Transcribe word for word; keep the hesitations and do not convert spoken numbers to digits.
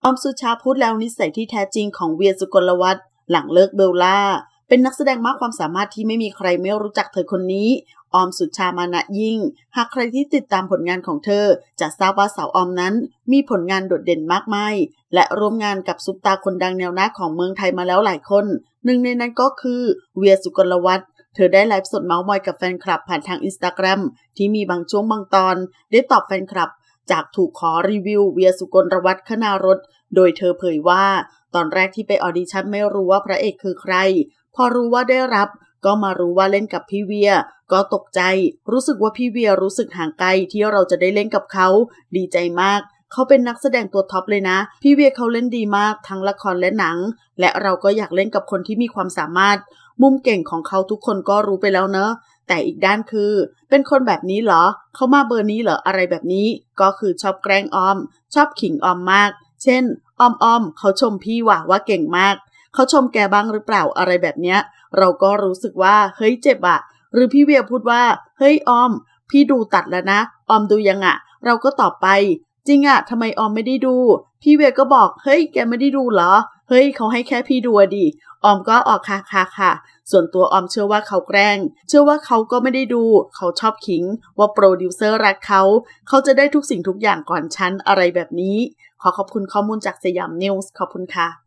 ออมสุชาพูดแล้วนิสัยที่แท้จริงของเวียสุกลวัฒน์หลังเลิกเบลล่าเป็นนักแสดงมากความสามารถที่ไม่มีใครไม่รู้จักเธอคนนี้ออมสุชามานะยิ่งหากใครที่ติดตามผลงานของเธอจะทราบว่าสาวออมนั้นมีผลงานโดดเด่นมากมายและร่วมงานกับซุปตาคนดังแนวหน้าของเมืองไทยมาแล้วหลายคนหนึ่งในนั้นก็คือเวียสุกลวัฒน์เธอได้ไลฟ์สดเมาส์มอยกับแฟนคลับผ่านทาง Instagram ที่มีบางช่วงบางตอนได้ตอบแฟนคลับจากถูกขอรีวิวเวียสุกลวัฒน์คณารสโดยเธอเผยว่าตอนแรกที่ไปออดิชั่นไม่รู้ว่าพระเอกคือใครพอรู้ว่าได้รับก็มารู้ว่าเล่นกับพี่เวียก็ตกใจรู้สึกว่าพี่เวียรู้สึกห่างไกลที่เราจะได้เล่นกับเขาดีใจมากเขาเป็นนักแสดงตัวท็อปเลยนะพี่เวียเขาเล่นดีมากทั้งละครและหนังและเราก็อยากเล่นกับคนที่มีความสามารถมุมเก่งของเขาทุกคนก็รู้ไปแล้วเนอะแต่อีกด้านคือเป็นคนแบบนี้เหรอเขามาเบอร์นี้เหรออะไรแบบนี้ก็คือชอบแกล้งออมชอบขิงออมมากเช่นออมออมเขาชมพี่ว่าว่าเก่งมากเขาชมแกบ้างหรือเปล่าอะไรแบบเนี้ยเราก็รู้สึกว่าเฮ้ยเจ็บอะหรือพี่เวียพูดว่าเฮ้ยออมพี่ดูตัดแล้วนะออมดูยังอะเราก็ตอบไปจริงอะทำไมออมไม่ได้ดูพี่เวียก็บอกเฮ้ยแกไม่ได้ดูเหรอเฮ้ยเขาให้แค่พี่ดูดิออมก็ออกค่ะค่ะค่ะส่วนตัวออมเชื่อว่าเขาแกล้งเชื่อว่าเขาก็ไม่ได้ดูเขาชอบขิงว่าโปรดิวเซอร์รักเขาเขาจะได้ทุกสิ่งทุกอย่างก่อนฉันอะไรแบบนี้ขอขอบคุณข้อมูลจากสยามนิวส์ขอบคุณค่ะ